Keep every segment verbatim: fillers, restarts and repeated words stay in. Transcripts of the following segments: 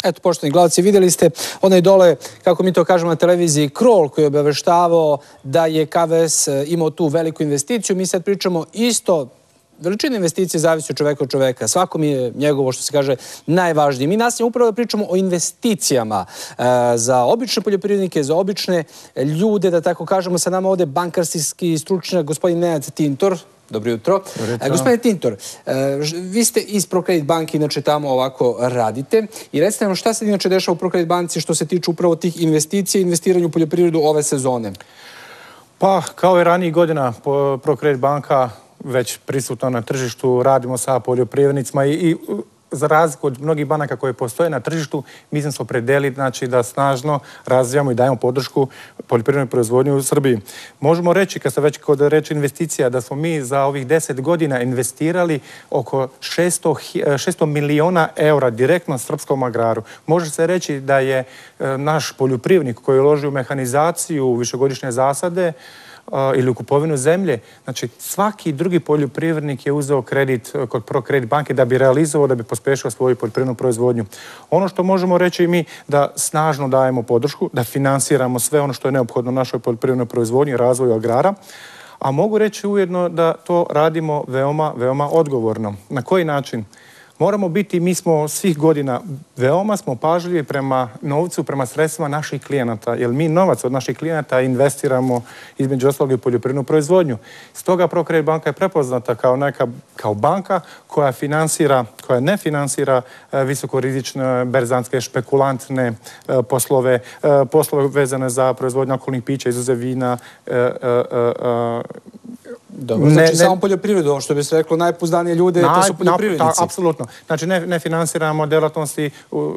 Eto, poštovani gledalci, vidjeli ste onaj dole, kako mi to kažemo na televiziji, krol koji je obaveštavao da je K V S imao tu veliku investiciju. Mi sad pričamo isto, veličina investicije zavisi od čoveka od čoveka. Svakom je njegovo, što se kaže, najvažnije. Mi nastavljamo upravo da pričamo o investicijama za obične poljoprivrednike, za obične ljude, da tako kažemo. Sa nama ovde bankarski stručnjak, gospodin Nenad Tintor. Dobro jutro. Gospodine Tintor, vi ste iz ProCredit banke, inače tamo ovako radite. I recite nam šta se inače dešava u ProCredit banci što se tiče upravo tih investicija i investiranja u poljoprivredu ove sezone? Pa, kao i ranijih godina, ProCredit banka već prisutna na tržištu, radimo sa poljoprivrednicima i za razliku od mnogih banaka koje postoje na tržištu, mi smo se opredelili znači, da snažno razvijamo i dajemo podršku poljoprivrednoj proizvodnji u Srbiji. Možemo reći, kad se već kod reči investicija, da smo mi za ovih deset godina investirali oko šesto miliona eura direktno srpskom agraru. Može se reći da je naš poljoprivrednik koji uloži u mehanizaciju, u višegodišnje zasade, ili u kupovinu zemlje. Znači, svaki drugi poljoprivrednik je uzeo kredit kod ProCredit banke da bi realizovao, da bi pospešio svoju poljoprivrednu proizvodnju. Ono što možemo reći mi da snažno dajemo podršku, da finansiramo sve ono što je neophodno našoj poljoprivrednoj proizvodnji i razvoju agrara, a mogu reći ujedno da to radimo veoma, veoma odgovorno. Na koji način? Moramo biti, mi smo svih godina veoma smo pažljivi prema novcu, prema sredstvima naših klijenata, jer mi novac od naših klijenata investiramo između ostalog i poljoprivrednu proizvodnju. Stoga ProCredit banka je prepoznata kao neka, kao banka koja finansira, koja ne finansira visokorizične, berzanske, špekulantne poslove, poslove vezane za proizvodnju alkoholnih pića, izuzev vina. Dobro, znači samo poljoprivredu, ovo što bi se reklo, najpouzdanije ljude, to su poljoprivrednici. Apsolutno. Znači ne finansiramo delatnosti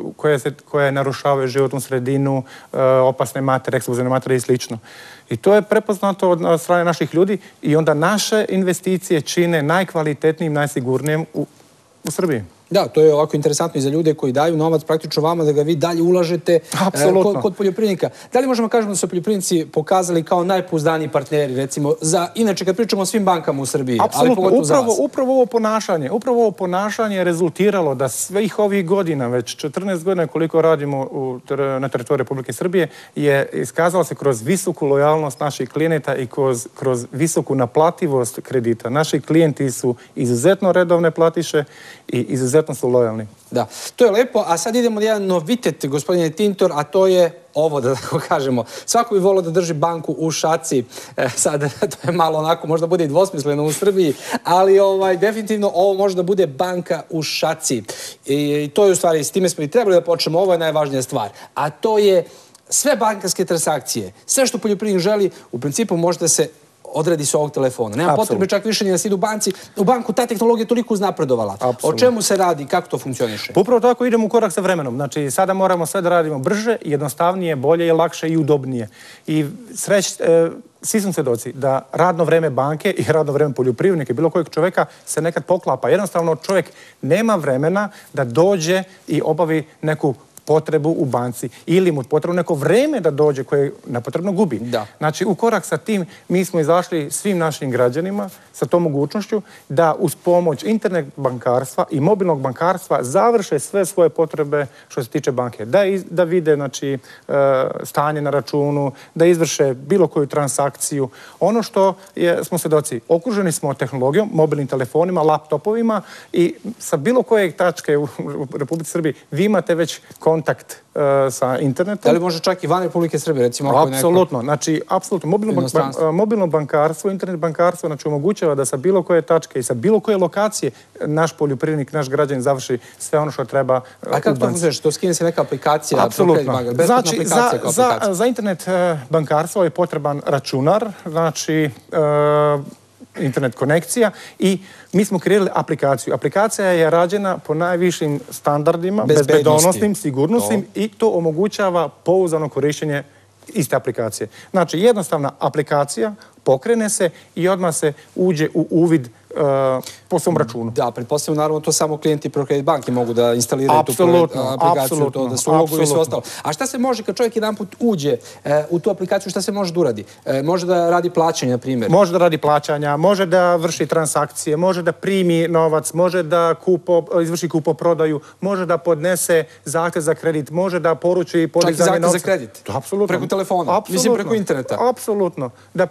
koje narušavaju životnu sredinu, opasne materije, eksplozivne materije i slično. I to je prepoznato od strane naših ljudi i onda naše investicije čine najkvalitetnijim, najsigurnijim u Srbiji. Da, to je ovako interesantno i za ljude koji daju novac praktično vama da ga vi dalje ulažete kod poljoprivrednika. Da li možemo kažemo da su poljoprivrednici pokazali kao najpouzdaniji partneri, recimo, za, inače kad pričamo o svim bankama u Srbiji, ali pogotovo za vas? Upravo ovo ponašanje, upravo ovo ponašanje je rezultiralo da svih ovih godina, već četrnaest godina koliko radimo na teritoriju Republike Srbije, je iskazalo se kroz visoku lojalnost naših klijenata i kroz visoku naplativost kredita. Naši klijenti su izuzetno redovne platiše i izuzetno su lojalni. Da, to je lepo, a sad idemo na jedan novitet, gospodine Tintor, a to je ovo, da tako kažemo. Svako bi volio da drži banku u šaci, sad to je malo onako, možda bude i dvosmisleno u Srbiji, ali definitivno ovo može da bude banka u šaci. I to je u stvari, s time smo i trebali da počnemo, ovo je najvažnija stvar, a to je sve bankarske transakcije, sve što poljoprivrednik želi, u principu može da se odredi se ovog telefona. Nema potrebe čak više ni da se ide u banci. U banku ta tehnologija toliko uznapredovala. O čemu se radi? Kako to funkcioniše? Upravo tako idemo u korak sa vremenom. Znači, sada moramo sve da radimo brže, jednostavnije, bolje i lakše i udobnije. I sreć, svi smo svedoci da radno vreme banke i radno vreme poljoprivrednika i bilo kojeg čoveka se nekad poklapa. Jednostavno, čovjek nema vremena da dođe i obavi neku potrebu u banci ili mu potrebno neko vreme da dođe koje nepotrebno gubi. Znači, u korak sa tim mi smo izašli svim našim građanima sa tom mogućnošću da uz pomoć internet bankarstva i mobilnog bankarstva završe sve svoje potrebe što se tiče banke. Da vide stanje na računu, da izvrše bilo koju transakciju. Ono što smo svedoci, okruženi smo tehnologijom, mobilnim telefonima, laptopovima i sa bilo koje tačke u Republici Srbiji vi imate već kontakt sa internetom. Da li može čak i van Republike Srbije, recimo? Apsolutno. Znači, apsolutno. Mobilno bankarstvo, internet bankarstvo, znači omogućava da sa bilo koje tačke i sa bilo koje lokacije naš poljoprivrednik, naš građanin završi sve ono što treba u banci. A kako to funkcioniše? To skine se neka aplikacija? Apsolutno. Znači, za internet bankarstvo je potreban računar, znači internet konekcija i mi smo kreirali aplikaciju. Aplikacija je rađena po najvišim standardima, bezbednosnim, sigurnosnim i to omogućava pouzdano korišćenje iste aplikacije. Znači, jednostavna aplikacija pokrene se i odmah se uđe u uvid po svom računu. Da, pretpostavljamo naravno to samo klijenti ProCredit banke mogu da instaliraju tu aplikaciju, to da se uloguju i sve ostalo. A šta se može kad čovjek jedan put uđe u tu aplikaciju, šta se može da uradi? Može da radi plaćanje, na primjer? Može da radi plaćanja, može da vrši transakcije, može da primi novac, može da izvrši kupoprodaju, može da podnese zahtev za kredit, može da poruči podizanje novca. Čak i zahtev za kredit? Apsolutno. Preko telefona? Mislim preko interneta? Apsolutno. Da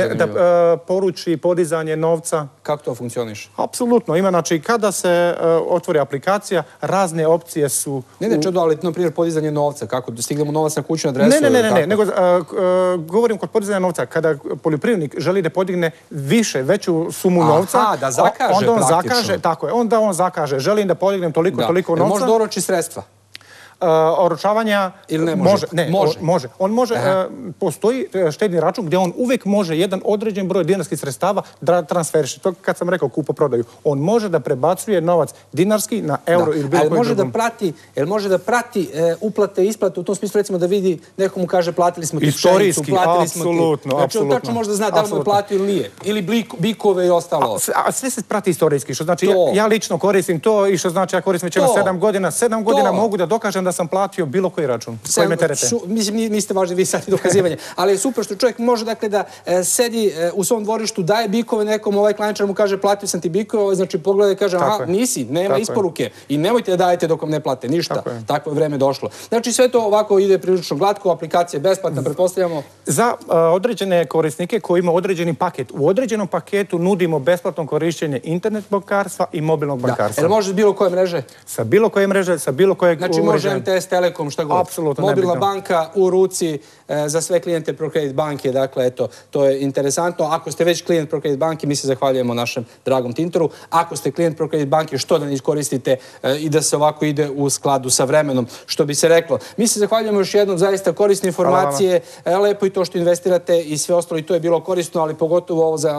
poruči podizanje novca. Kako to funkcioniše? Apsolutno. Ima, znači, kada se otvori aplikacija, razne opcije su... Ne, ne, čedo, ali, na primjer, podizanje novca, kako? Stignemo novac na kućnu adresu? Ne, ne, ne, ne, nego govorim kod podizanja novca, kada poljoprivrednik želi da podigne više, veću sumu novca... Aha, da zakaže praktično. Tako je, onda on zakaže, želim da podignem toliko, toliko novca... Može da oroči sredstva? Oročavanja... Ili ne može? Ne, može. On može, postoji štedni račun gdje on uvijek može jedan određen broj dinarskih sredstava da transferiše. To kad sam rekao kupoprodaju. On može da prebacuje novac dinarski na euro ili bilo koji drugom. Jel može da prati uplate i isplate u tom smislu, recimo da vidi, neko mu kaže platili smo ti pšenicu, istorijski, platili smo ti... apsolutno. Znači on tačno može da zna da li mu je platio ili nije. Ili bikove i ostalo. A sve se prati istorijski, što znači ja lično koristim to i što znači ja koristim već jedno sedam godina. Sedam godina mogu da dokažem da sam platio bilo koji račun koji me terete. Mislim, niste važni vi sad i dokazivanje, ali je super što čovjek može dakle da sedi u svom dvorištu, daje bikove nekom, ovaj klaničar mu kaže platio sam ti bikove, znači pogleda i kaže aha, nisi, nema isporuke i nemojte da dajete dok vam ne plate, ništa. Takvo je vreme došlo. Znači sve to ovako ide prilično glatko, aplikacija je besplatna, pretpostavljamo. Za određene korisnike koji imaju određeni paket, u određenom paketu nudimo besplatno korišćenje internet bankarstva i mobilnog bankarstva. Jel može s bilo koje mreže? Sa bilo koje mreže, sa bilo kojeg uređaja. Znači može M T S, Telekom, šta god. Apsolutno mobilna banka u ruci za sve klijente ProCredit banke, dakle, eto, to je interesantno. Ako ste već klijent ProCredit banke, mi se zahvaljujemo našem dragom Tintoru. Ako ste klijent ProCredit banke, što da ne iskoristite i da se ovako ide u skladu sa vremenom, što bi se reklo. Mi se zahvaljujemo još jednom, zaista korisne informacije, lepo i to što investirate i sve ostalo, i to je bilo korisno, ali pogotovo ovo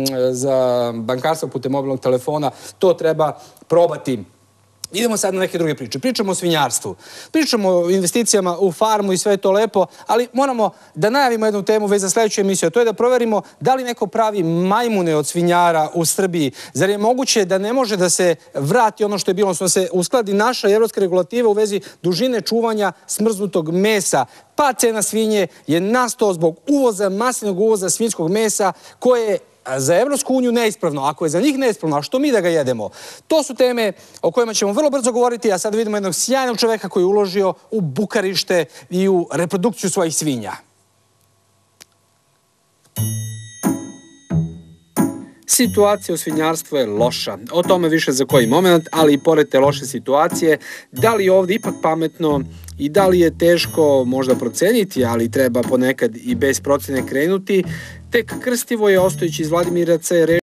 za bankarstvo putem mobilnog telefona, to treba probati. Idemo sad na neke druge priče. Pričamo o svinjarstvu. Pričamo o investicijama u farmu i sve je to lepo, ali moramo da najavimo jednu temu već za sljedeću emisiju, a to je da proverimo da li neko pravi majmune od svinjara u Srbiji. Zar je moguće da ne može da se vrati ono što je bilo, odnosno da se uskladi naša evropska regulativa u vezi dužine čuvanja smrznutog mesa? Pa cena svinje je nastao zbog uvoza, masivnog uvoza svinjskog mesa koje je za Evropsku uniju neispravno. Ako je za njih neispravno, a što mi da ga jedemo? To su teme o kojima ćemo vrlo brzo govoriti, a sad vidimo jednog sjajnog čoveka koji je uložio u bukarište i u reprodukciju svojih svinja. Situacija u svinjarstvu je loša. O tome više za koji moment, ali i pored te loše situacije, da li je ovdje ipak pametno i da li je teško možda proceniti, ali treba ponekad i bez procene krenuti, tek Krstivoje Ostojić iz Vladimiraca je